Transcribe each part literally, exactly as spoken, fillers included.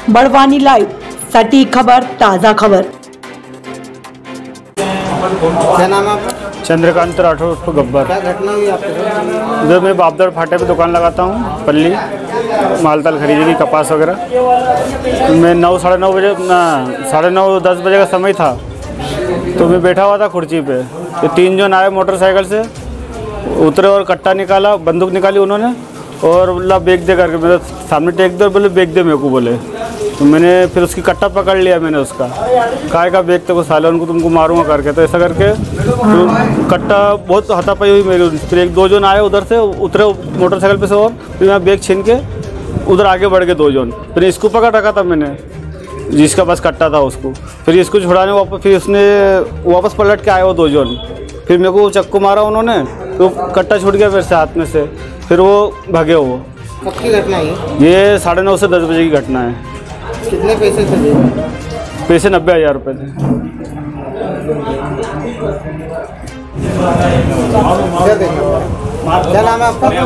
Barwani live, सटीक खबर, ताज़ा खबर। क्या नाम है आपका? चंद्रकांत राठौर उर्फ गब्बर। क्या घटना हुई आपके साथ? इधर मैं बापदर फाटे पे दुकान लगाता हूँ, पल्ली मालताल खरीदी की, कपास वगैरह। मैं नौ साढ़े नौ बजे ना साढ़े नौ दस बजे का समय था, तो मैं बैठा हुआ था कुर्सी पे। तो तीन जन आए मोटरसाइकिल से, उतरे और कट्टा निकाला, बंदूक निकाली उन्होंने और बोला बेच दे करके मेरे सामने टेक दे, बोले बेच दे मेरे को बोले। तो मैंने फिर उसकी कट्टा पकड़ लिया, मैंने उसका काय का बेच तो साले उनको तुमको मारूंगा करके। तो ऐसा करके तो कट्टा बहुत हाथापाई हुई मेरी। फिर एक दो जन आए उधर से, उतरे मोटरसाइकिल पे से और फिर मैं बेग छीन के उधर आगे बढ़ गए दो जन। फिर इसको पकड़ रखा था मैंने, जिसका पास कट्टा था उसको। फिर इसको छुड़ाने वापस फिर उसने वापस पलट के आए वो दो जन। फिर मेरे को चक्कू मारा उन्होंने, तो कट्टा छूट गया मेरे से हाथ में से। फिर वो भागे। वो कब की घटना है? ये साढ़े नौ से दस बजे की घटना है। कितने पैसे थे? पैसे नब्बे हज़ार रुपये थे। क्या नाम है आपका?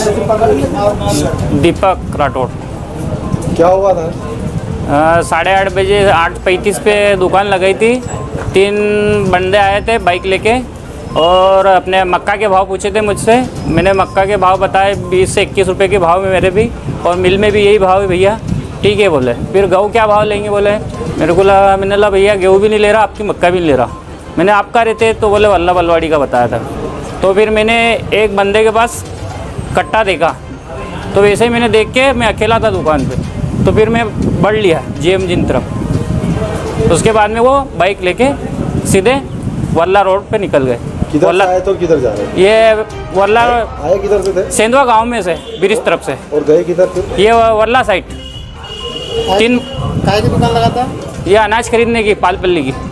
दीपक राठौर। क्या हुआ था? साढ़े आठ बजे आठ पैंतीस पे दुकान लगाई थी। तीन बंदे आए थे बाइक लेके और अपने मक्का के भाव पूछे थे मुझसे। मैंने मक्का के भाव बताए, बीस से इक्कीस रुपये के भाव में मेरे भी, और मिल में भी यही भाव है भैया। ठीक है बोले। फिर गेहूँ क्या भाव लेंगे बोले। मेरे को लगा, मैंने लगा भैया गेहूँ भी नहीं ले रहा, आपकी मक्का भी नहीं ले रहा। मैंने आपका रहते तो बोले वल्ला बलवाड़ी का बताया था। तो फिर मैंने एक बंदे के पास कट्टा देखा, तो वैसे ही मैंने देख के, मैं अकेला था दुकान पे, तो फिर मैं बढ़ लिया जीएम जिन तरफ। तो उसके बाद में वो बाइक लेके सीधे वल्ला रोड पे निकल गए। किधर आए तो किधर जा रहे? ये वल्ला आए किधर से थे? सेंधवा गांव में से, ब्रिज तरफ से। और गए किधर फिर? ये वल्ला साइड। तीन काय की दुकान लगाता? ये अनाज खरीदने की, पालपल्ली की।